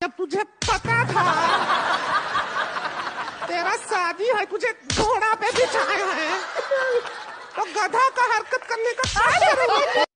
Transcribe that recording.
जब तुझे पता था तेरा शादी है, तुझे घोड़ा पे बिठाया है, तो गधा का हरकत करने का क्या करेंगे?